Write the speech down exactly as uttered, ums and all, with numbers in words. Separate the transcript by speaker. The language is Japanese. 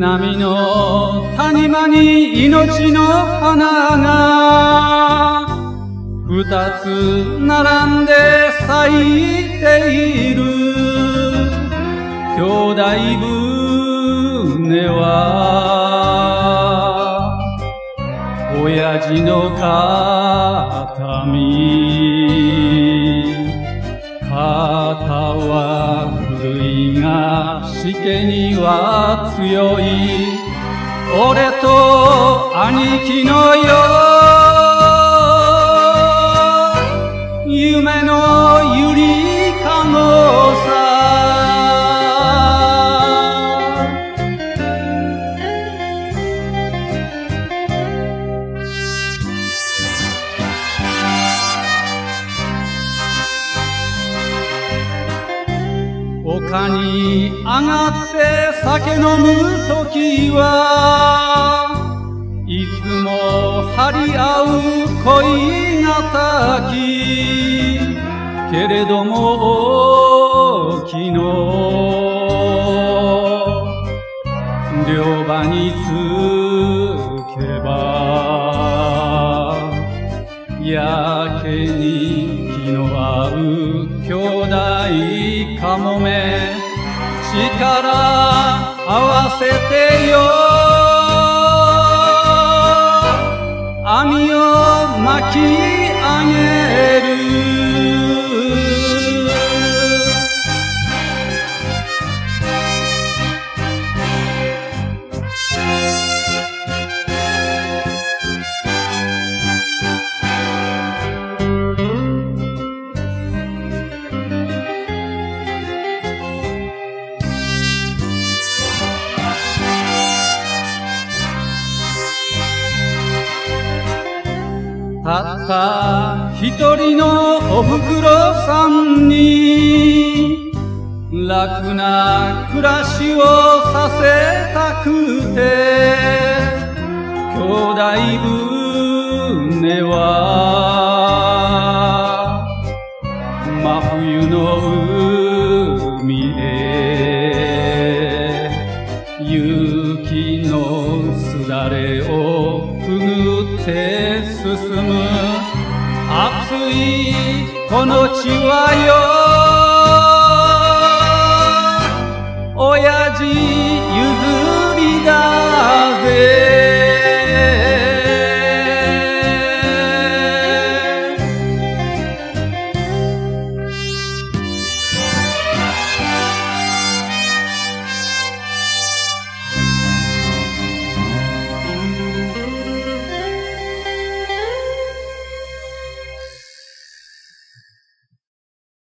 Speaker 1: 波の谷間に命の花が二つ並んで咲いている。兄弟船は親父の形見。肩は古いがしけには強い。俺と兄貴のよ夢のゆりかごさ。丘に上がって酒飲むときはいつも張り合う恋がたき。けれども昨日漁場に着けばやけに気の合う兄弟かもめ。力合わせてよ網を巻き上げる。たった一人のおふくろさんに楽な暮らしをさせたくて。兄弟船は真冬の海へ雪のすだれをくぐって進む。暑いこの地はよ